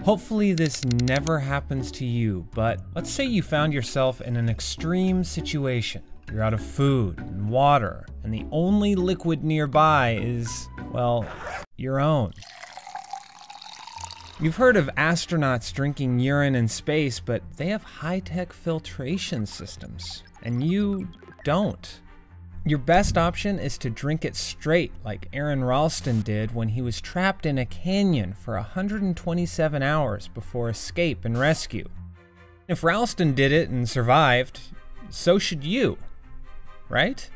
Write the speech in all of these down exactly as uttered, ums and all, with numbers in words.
Hopefully this never happens to you, but let's say you found yourself in an extreme situation. You're out of food and water, and the only liquid nearby is, well, your own. You've heard of astronauts drinking urine in space, but they have high-tech filtration systems, and you don't. Your best option is to drink it straight, like Aaron Ralston did when he was trapped in a canyon for one hundred twenty-seven hours before escape and rescue. If Ralston did it and survived, so should you, right?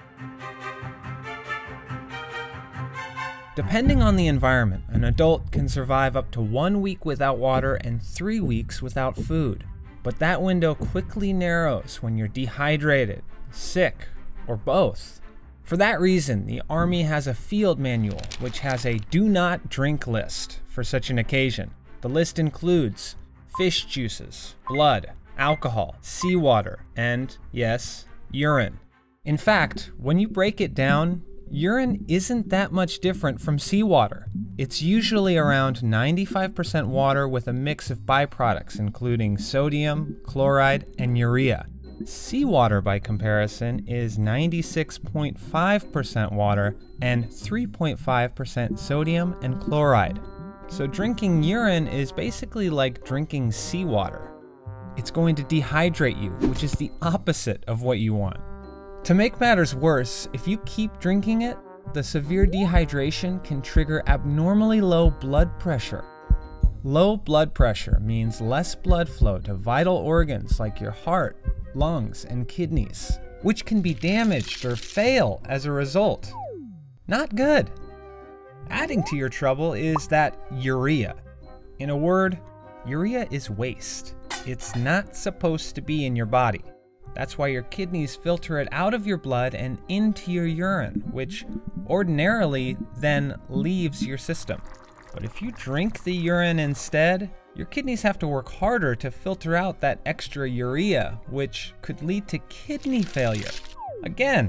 Depending on the environment, an adult can survive up to one week without water and three weeks without food. But that window quickly narrows when you're dehydrated, sick, or both. For that reason, the Army has a field manual which has a do not drink list for such an occasion. The list includes fish juices, blood, alcohol, seawater, and, yes, urine. In fact, when you break it down, urine isn't that much different from seawater. It's usually around ninety-five percent water with a mix of byproducts including sodium, chloride, and urea. Seawater, by comparison, is ninety-six point five percent water and three point five percent sodium and chloride. So drinking urine is basically like drinking seawater. It's going to dehydrate you, which is the opposite of what you want. To make matters worse, if you keep drinking it, the severe dehydration can trigger abnormally low blood pressure. Low blood pressure means less blood flow to vital organs like your heart, lungs, and kidneys, which can be damaged or fail as a result. Not good. Adding to your trouble is that urea. In a word, urea is waste. It's not supposed to be in your body. That's why your kidneys filter it out of your blood and into your urine, which ordinarily then leaves your system. But if you drink the urine instead, your kidneys have to work harder to filter out that extra urea, which could lead to kidney failure. Again,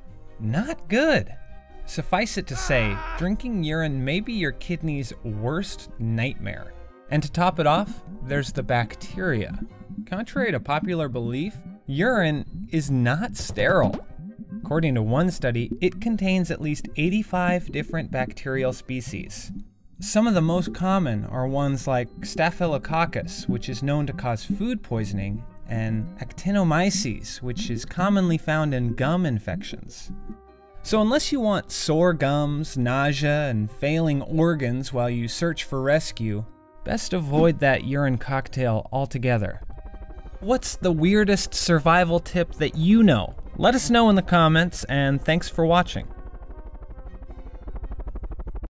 not good. Suffice it to say, drinking urine may be your kidney's worst nightmare. And to top it off, there's the bacteria. Contrary to popular belief, urine is not sterile. According to one study, it contains at least eighty-five different bacterial species. Some of the most common are ones like Staphylococcus, which is known to cause food poisoning, and Actinomyces, which is commonly found in gum infections. So unless you want sore gums, nausea, and failing organs while you search for rescue, best avoid that urine cocktail altogether. What's the weirdest survival tip that you know? Let us know in the comments, and thanks for watching.